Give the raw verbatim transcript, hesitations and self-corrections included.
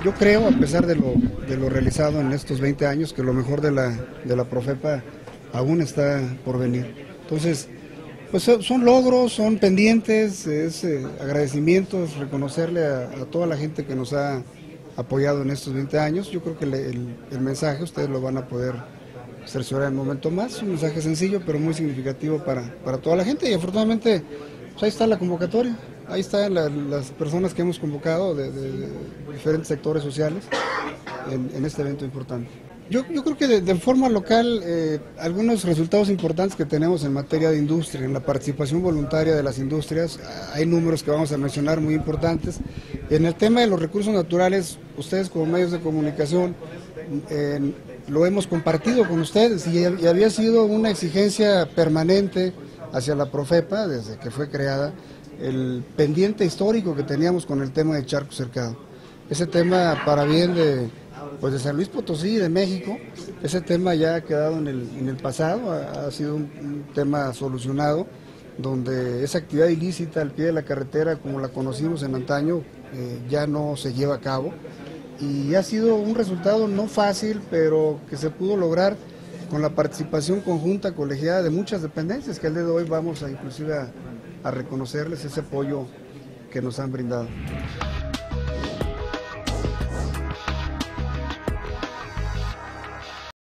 yo creo, a pesar de lo, de lo realizado en estos veinte años, que lo mejor de la, de la Profepa aún está por venir. Entonces, pues son logros, son pendientes, es eh, agradecimientos, reconocerle a, a toda la gente que nos ha apoyado en estos veinte años. Yo creo que le, el, el mensaje ustedes lo van a poder cerciorar en un momento más, un mensaje sencillo pero muy significativo para, para toda la gente, y afortunadamente pues ahí está la convocatoria, ahí están la, las personas que hemos convocado de, de, de diferentes sectores sociales en, en este evento importante. Yo, yo creo que de, de forma local, eh, algunos resultados importantes que tenemos en materia de industria, en la participación voluntaria de las industrias, hay números que vamos a mencionar muy importantes. En el tema de los recursos naturales, ustedes como medios de comunicación eh, lo hemos compartido con ustedes y, y había sido una exigencia permanente hacia la Profepa desde que fue creada, el pendiente histórico que teníamos con el tema de charco cercado. Ese tema, para bien de, pues de San Luis Potosí y de México, ese tema ya ha quedado en el, en el pasado, ha, ha sido un, un tema solucionado, donde esa actividad ilícita al pie de la carretera, como la conocimos en antaño, eh, ya no se lleva a cabo. Y ha sido un resultado no fácil, pero que se pudo lograr con la participación conjunta, colegiada de muchas dependencias, que el día de hoy vamos a inclusive a, a reconocerles ese apoyo que nos han brindado.